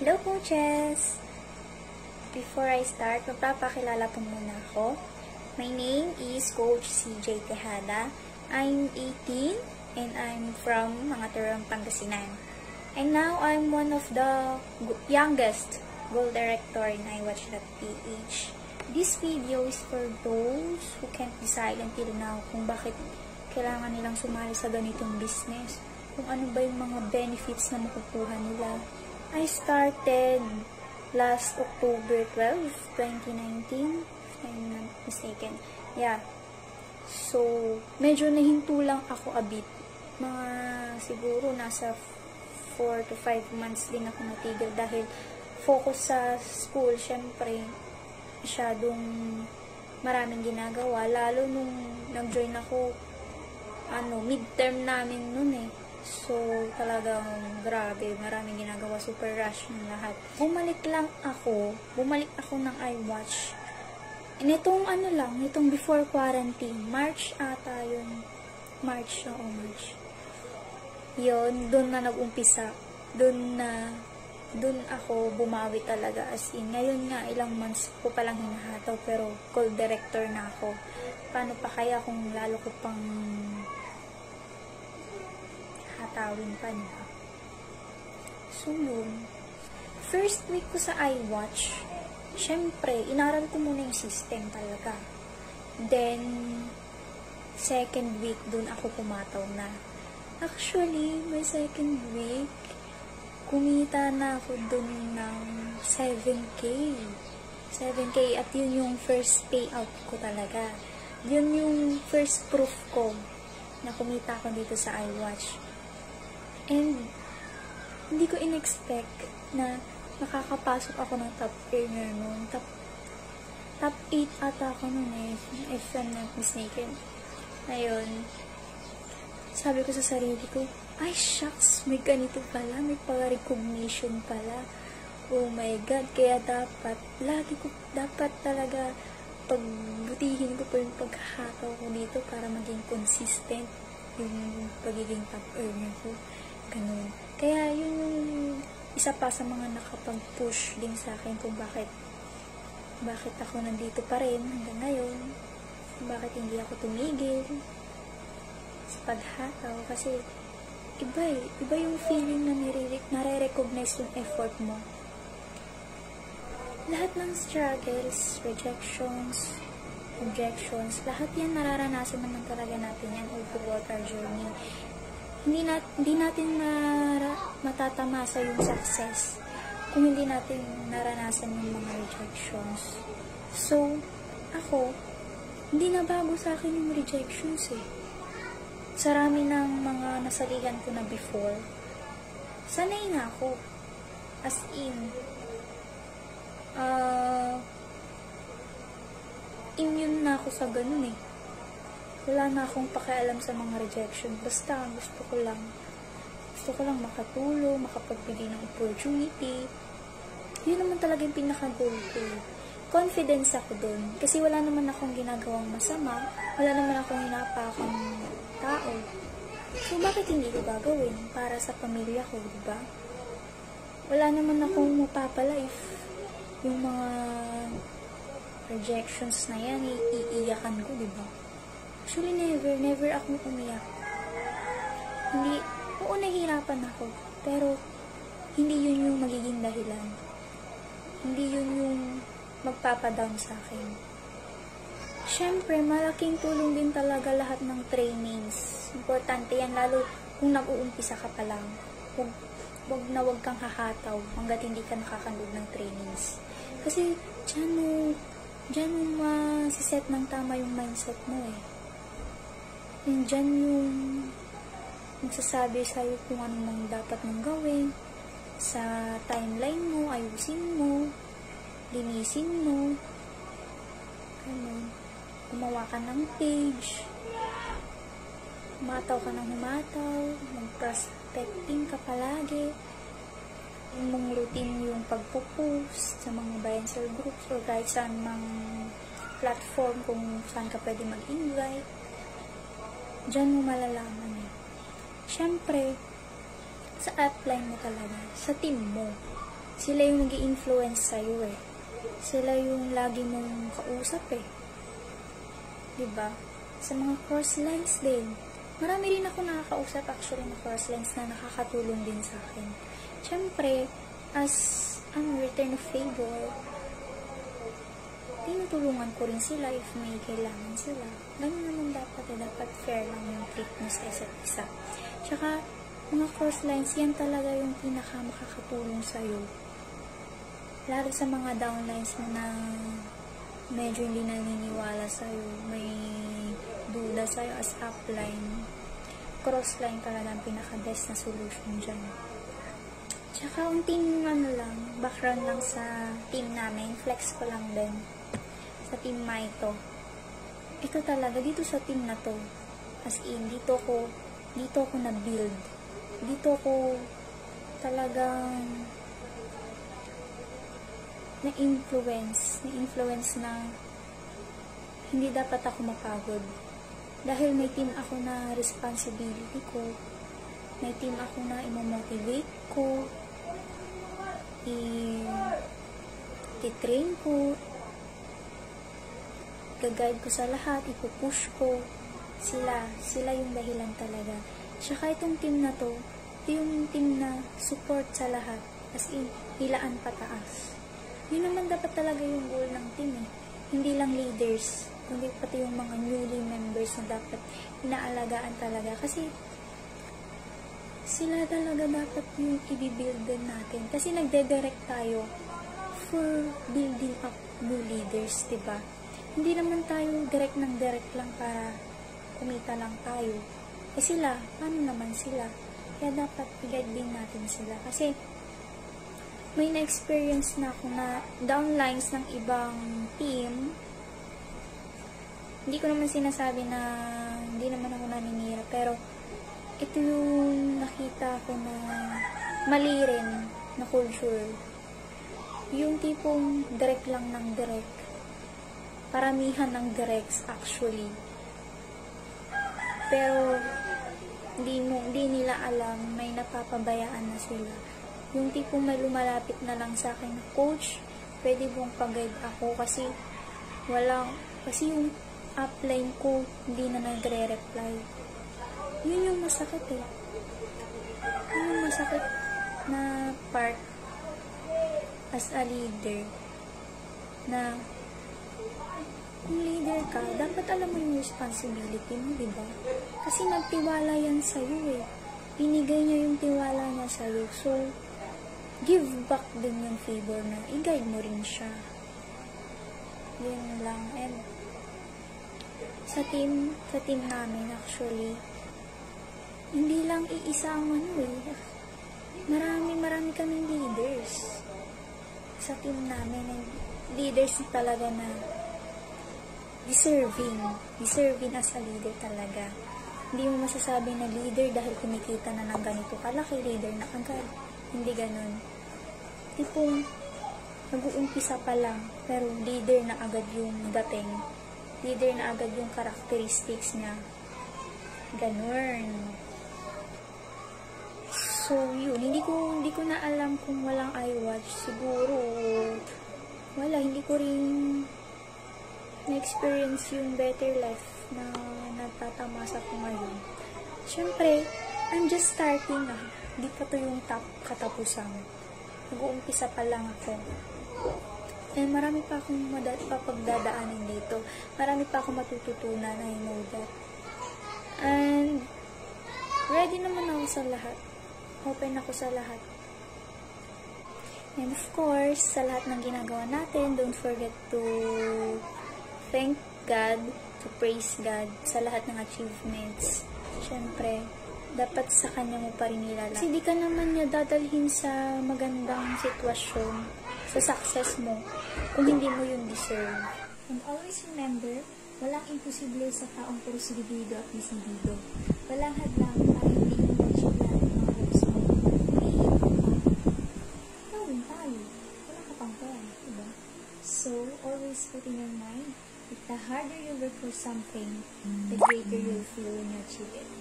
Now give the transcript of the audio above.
Hello coaches! Before I start, magpapakilala po muna ako. My name is Coach CJ Tejada. I'm 18 and I'm from Mangaturang, Pangasinan. And now I'm one of the youngest goal director in iWatch.ph. This video is for those who can't decide until now kung bakit kailangan nilang sumali sa ganitong business, kung ano ba yung mga benefits na makukuha nila. I started last October 12, 2019, if I'm not mistaken. Yeah. So, medyo nahinto lang ako a bit. Mga siguro nasa 4 to 5 months din ako natigil dahil focus sa school, syempre, masyadong maraming ginagawa. Lalo nung nag-join ako, midterm namin nun eh. So, talagang grabe, maraming ginagawa, super rush ng lahat. Bumalik ako ng iWatch. Nitong nitong before quarantine, March ata yun. March. Yun, doon na nag-umpisa. Doon ako bumawi talaga, as in. Ngayon nga, ilang months ko palang hinahataw, pero call director na ako. Paano pa kaya kung lalo ko pang hatawin pa niya. So, yun. First week ko sa iWatch, syempre, inaral ko muna yung system talaga. Then, second week, dun ako pumataw na. Actually, my second week, kumita na ako dun ng 7K. 7K, at yun yung first payout ko talaga. Yun yung first proof ko na kumita ako dito sa iWatch. And, hindi ko in-expect na makakapasok ako ng top earner noon. Top 8 ata ako noon eh, if I'm not mistaken. Ayun. Sabi ko sa sarili ko, ay shucks, may ganito pala, may pala-recognition pala. Oh my God, kaya dapat talaga pagbutihin ko pa yung paghataw ko dito para maging consistent yung pagiging top earner ko. Ganun. Kaya yun yung isa pa sa mga nakapag-push din sa akin kung bakit ako nandito pa rin hanggang ngayon. Bakit hindi ako tumigil sa paghataw. Kasi iba yung feeling na nare-recognize yung effort mo. Lahat ng struggles, rejections, objections, lahat yan nararanasan naman talaga natin yan all throughout our journey. Hindi natin matatamasa yung success kung hindi natin naranasan yung mga rejections. So, ako, hindi na bago sa akin yung rejections eh. Sa rami ng mga nasalihan ko na before, sanay na ako. As in, immune na ako sa ganun eh. Wala na akong pakialam sa mga rejection. Basta, gusto ko lang makatulong, makapagbigay ng opportunity. Yun naman talaga yung pinaka-goal ko. Confidence ako dun. Kasi wala naman akong ginagawang masama. Wala naman akong hinapakang tao. So, bakit hindi ko gagawin? Para sa pamilya ko, diba? Wala naman akong mapapala if yung mga rejections na yan, iiyakan ko, diba? Actually, never akong umiyak. Oo, nahihirapan ako. Pero, hindi yun yung magiging dahilan. Hindi yun yung magpapadown sa akin. Siyempre, malaking tulong din talaga lahat ng trainings. Importante yan, lalo kung nag-uumpisa ka pa lang. Wag kang hahataw hanggat hindi ka nakakanood ng trainings. Kasi, dyan mo masiset ng tama yung mindset mo eh. Nandyan yung magsasabi sa'yo kung ano mang dapat mong gawin sa timeline mo, ayusin mo, linisin mo, gumawa ka ng page, humataw ka ng mag-prospecting ka palagi, yung mong routine yung pagpo-post sa mga buy and sell groups or kahit saan mang platform kung saan ka pwede mag-invite. Diyan mo malalaman eh. Siyempre, sa upline mo talaga, sa team mo. Sila yung nag-i-influence sa'yo eh. Sila yung lagi mong kausap eh. Diba? Sa mga cross-lines din. Marami rin ako nakakausap actually na cross-lines na nakakatulong din sa akin. Siyempre, as return of favor, tinutulungan ko rin sila if may kailangan sila. Ganun naman dapat eh. Dapat fair lang yung treat mo sa isa't isa. Tsaka, mga cross-lines, yan talaga yung pinaka makakatulong sa'yo. Lalo sa mga downlines mo na medyo hindi naniniwala sa'yo, may duda sa'yo as upline, crossline talaga ang pinaka-best na solution dyan. Tsaka, unting background lang sa team namin, flex ko lang din, sa team Maito. Ito talaga, dito sa team na to, as in, dito ko na-build. Dito ko talagang na-influence na hindi dapat ako mapagod. Dahil may team ako na responsibility ko, may team ako na imomotivate ko, i-train ko, gag-guide ko sa lahat, ipupush ko, sila yung dahilan talaga. Tsaka itong team na to, ito yung team na support sa lahat, as in, hilaan pataas. Yun naman dapat talaga yung goal ng team eh. Hindi lang leaders, kundi pati yung mga newly members na dapat inaalagaan talaga. Kasi sila talaga dapat yung i-build din natin. Kasi nagde-direct tayo for building up new leaders, diba? Hindi naman tayo direct lang para kumita lang tayo. Eh sila, paano naman sila? Kaya dapat i-guide din natin sila. Kasi may na-experience na ako na downlines ng ibang team. Hindi ko naman sinasabi na hindi naman ako naninira, pero ito yung nakita ko na mali rin na culture. Yung tipong direct lang ng direct. Paramihan ng directs actually. Pero hindi nila alam, may napapabayaan na sila. Yung tipong may lumalapit na lang sa akin, coach, pwede bang pag-guide ako kasi yung upline ko hindi na nagre-reply. Yun yung masakit eh. Yun yung masakit na part as a leader na kung leader ka, dapat alam mo yung responsibility mo, diba? Kasi nagtiwala yan sa'yo eh. Binigay niya yung tiwala niya sa'yo. So, give back din yung favor na i-guide mo rin siya. Yun lang. And sa team namin actually, hindi lang iisa ang marami kaming leaders sa team namin, and leaders talaga na deserving as a leader talaga. Hindi mo masasabi na leader dahil kumikita na ng ganito kalaki, leader na agad. Hindi ganun. Tipong nag-uumpisa pa lang, pero leader na agad yung dating. Leader na agad yung characteristics niya. Ganun. So, yun. Hindi ko na alam kung walang iWatch. Siguro, wala. Hindi ko rin na-experience yung better life na natatamasa ko ngayon. Siyempre, I'm just starting ah. Hindi pa to yung top katapusan. Nag-uumpisa pa lang ako. And marami pa akong papagdadaanin dito. Marami pa akong matututunan, I know that. And ready naman ako sa lahat. Open ako sa lahat. And of course, sa lahat ng ginagawa natin, don't forget to thank God, to praise God sa lahat ng achievements. Siyempre, dapat sa Kanya mo pa rin nilala. Kasi di ka naman niya dadalhin sa magandang sitwasyon, sa success mo, kung hindi mo yung deserve. And always remember, walang imposible sa taong puro sigibido at disibido. Walang hadlang para hindi mo ma-achieve lahat ng mga goals mo. Mahihirap ka pa. Gawin tayo. Wala ka pang plan, diba? So, always put in your mind, the harder you work for something, the greater you'll feel when you achieve it.